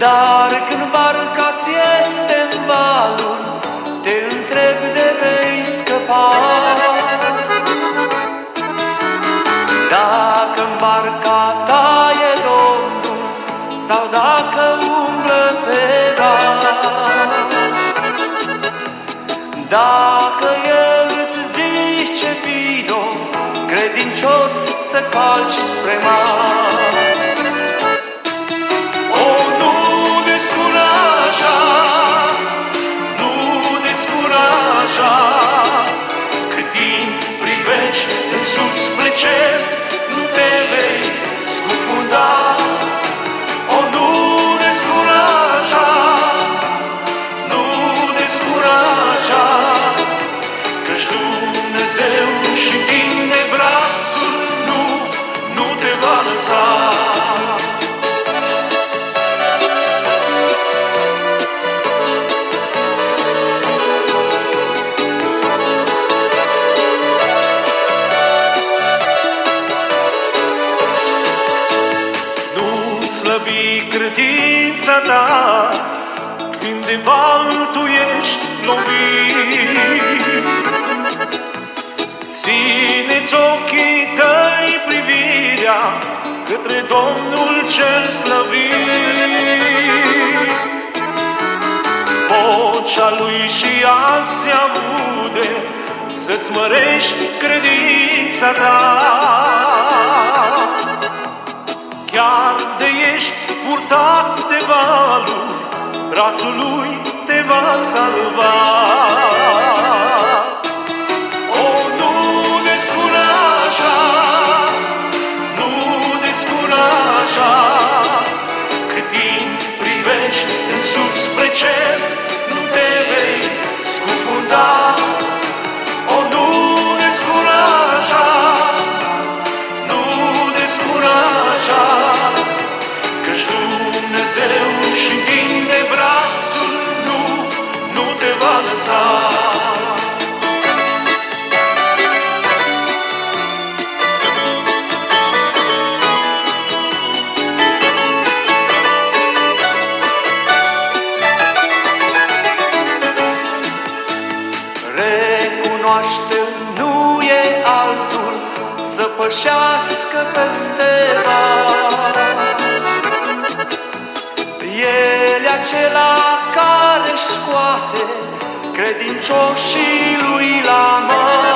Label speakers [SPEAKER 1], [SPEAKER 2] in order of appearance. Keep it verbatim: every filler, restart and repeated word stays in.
[SPEAKER 1] Dar când barca-ți este în valuri, te întreb de vei scăpa. Dacă-n barca ta e Domnul sau dacă umblă pe rar, dacă El îți zice vino, credincios să calci spre mare. O, nu descuraja, nu descuraja, cât timp privești în sus spre cer, nu te vei scufunda. O, nu descuraja, nu descuraja, căci Dumnezeu și întinde brațul, nu, nu te va lăsa. Credința ta, când de val tu ești lovit, ține-ți ochii tăi privirea către Domnul cel slăvit. Vocea Lui și azi se aude, să-ți mărești credința ta. Chiar de ești purtat de valuri, brațul Lui te va salva. O, nu descuraja, nu descuraja, cât timp privești în sus spre cer, nu te vei scufunda. O, nu descuraja, nu descuraja, căci Dumnezeu și întinde brațul, nu, nu te va lăsa. Recunoaște, nu e altul să pășească peste val. El e acela care scoate credincioșii Lui la mare.